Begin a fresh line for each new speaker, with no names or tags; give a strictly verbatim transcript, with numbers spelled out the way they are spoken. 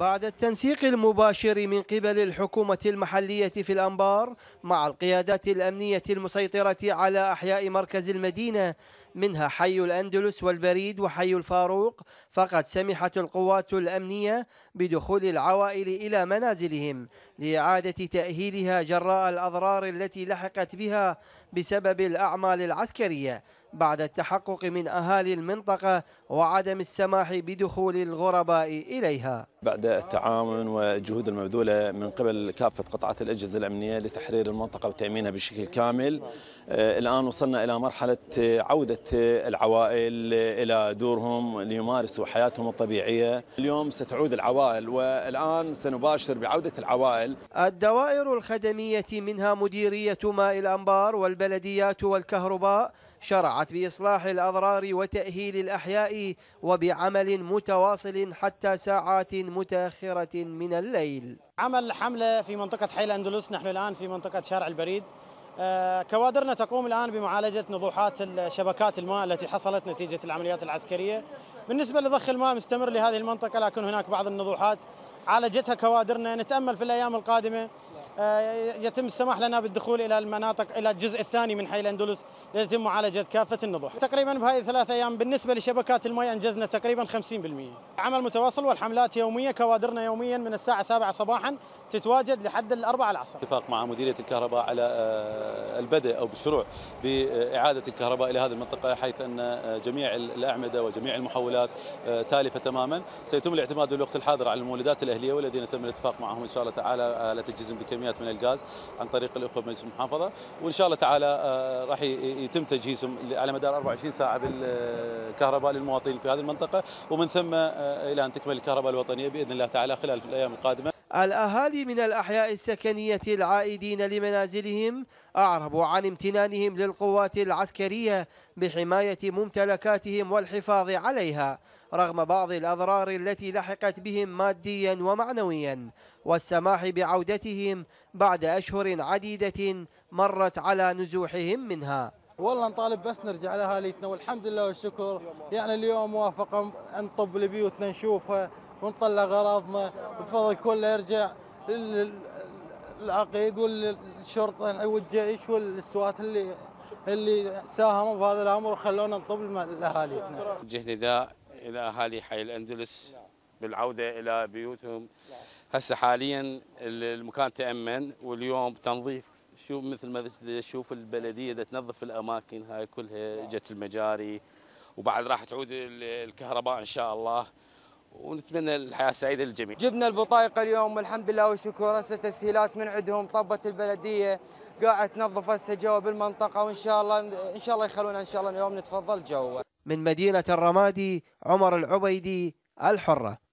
بعد التنسيق المباشر من قبل الحكومة المحلية في الأنبار مع القيادات الأمنية المسيطرة على أحياء مركز المدينة منها حي الأندلس والبريد وحي الفاروق، فقد سمحت القوات الأمنية بدخول العوائل إلى منازلهم لإعادة تأهيلها جراء الأضرار التي لحقت بها بسبب الأعمال العسكرية، بعد التحقق من أهالي المنطقة وعدم السماح بدخول الغرباء إليها.
بعد التعاون والجهود المبذولة من قبل كافة قطاعات الأجهزة الأمنية لتحرير المنطقة وتأمينها بشكل كامل، الآن وصلنا إلى مرحلة عودة العوائل إلى دورهم ليمارسوا حياتهم الطبيعية. اليوم ستعود العوائل والآن سنباشر بعودة العوائل.
الدوائر الخدمية منها مديرية ماء الأنبار والبلديات والكهرباء شرعت بإصلاح الأضرار وتأهيل الأحياء وبعمل متواصل حتى ساعات متأخرة من الليل.
عمل حملة في منطقة حي الأندلس، نحن الآن في منطقة شارع البريد. كوادرنا تقوم الآن بمعالجة نضوحات شبكات الماء التي حصلت نتيجة العمليات العسكرية. بالنسبة لضخ الماء مستمر لهذه المنطقة، لكن هناك بعض النضوحات عالجتها كوادرنا. نتأمل في الأيام القادمة يتم السماح لنا بالدخول إلى المناطق إلى الجزء الثاني من حي الأندلس ليتم معالجة كافة النضوح. تقريبا بهذه الثلاث أيام بالنسبة لشبكات الماء أنجزنا تقريبا خمسين بالمئة. عمل متواصل والحملات يومية، كوادرنا يوميا من الساعة سبعة صباحا تتواجد لحد الأربعة العصر.
اتفاق مع مديرية الكهرباء على البدء أو بالشروع بإعادة الكهرباء إلى هذه المنطقة، حيث أن جميع الأعمدة وجميع المحولات تالفة تماما. سيتم الاعتماد بالوقت الحاضر على المولدات الأهلية والذين تم الاتفاق معهم إن شاء الله تعالى على تجهيزهم بكميات من الغاز عن طريق الأخوة بمجلس المحافظة، وإن شاء الله تعالى راح يتم تجهيزهم على مدار أربعة وعشرين ساعة بالكهرباء للمواطنين في هذه المنطقة، ومن ثم إلى أن تكمل الكهرباء الوطنية بإذن الله تعالى خلال الأيام القادمة.
الأهالي من الأحياء السكنية العائدين لمنازلهم أعربوا عن امتنانهم للقوات العسكرية بحماية ممتلكاتهم والحفاظ عليها رغم بعض الأضرار التي لحقت بهم ماديا ومعنويا، والسماح بعودتهم بعد أشهر عديدة مرت على نزوحهم منها.
والله نطالب بس نرجع لأهاليتنا، والحمد لله والشكر. يعني اليوم موافقة نطب لبيوتنا نشوفها ونطلع أغراضنا، بفضل كله يرجع العقيد والشرطة والجيش والسوات اللي اللي ساهموا بهذا الأمر وخلونا نطب لأهاليتنا.
وجه نداء إلى أهالي حي الأندلس بالعودة إلى بيوتهم. هسه حاليا المكان تأمن، واليوم تنظيف، شوف مثل ما تشوف البلديه تنظف الاماكن هاي كلها، جت المجاري وبعد راح تعود الكهرباء ان شاء الله، ونتمنى الحياه السعيده للجميع.
جبنا البطايق اليوم والحمد لله والشكر، هسه تسهيلات من عندهم، طبت البلديه قاعد تنظف هسه جوا بالمنطقه، وان شاء الله ان شاء الله يخلونا ان شاء الله اليوم نتفضل جوا.
من مدينه الرمادي عمر العبيدي، الحرة.